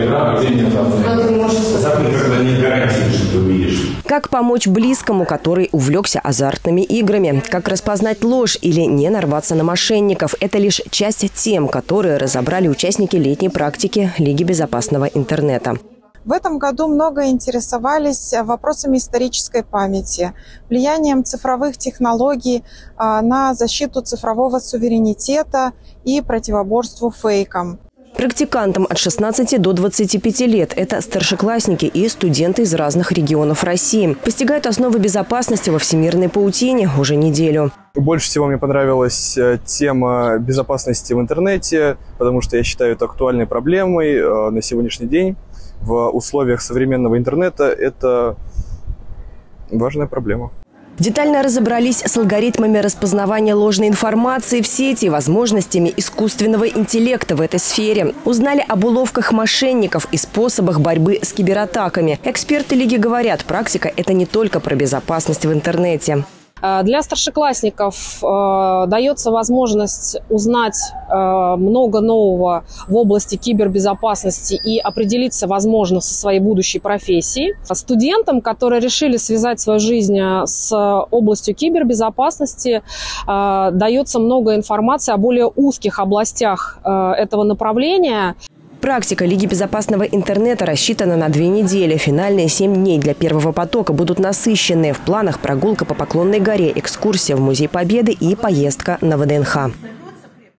Как помочь близкому, который увлекся азартными играми? Как распознать ложь или не нарваться на мошенников? Это лишь часть тем, которые разобрали участники летней практики Лиги безопасного интернета. В этом году много интересовались вопросами исторической памяти, влиянием цифровых технологий на защиту цифрового суверенитета и противоборству фейкам. Практикантам от 16 до 25 лет – это старшеклассники и студенты из разных регионов России. Постигают основы безопасности во всемирной паутине уже неделю. Больше всего мне понравилась тема безопасности в интернете, потому что я считаю это актуальной проблемой на сегодняшний день. В условиях современного интернета это важная проблема. Детально разобрались с алгоритмами распознавания ложной информации в сети и возможностями искусственного интеллекта в этой сфере. Узнали об уловках мошенников и способах борьбы с кибератаками. Эксперты Лиги говорят, практика – это не только про безопасность в интернете. Для старшеклассников дается возможность узнать много нового в области кибербезопасности и определиться, возможно, со своей будущей профессией. Студентам, которые решили связать свою жизнь с областью кибербезопасности, дается много информации о более узких областях этого направления. Практика Лиги безопасного интернета рассчитана на 2 недели. Финальные 7 дней для первого потока будут насыщенные. В планах прогулка по Поклонной горе, экскурсия в Музей Победы и поездка на ВДНХ.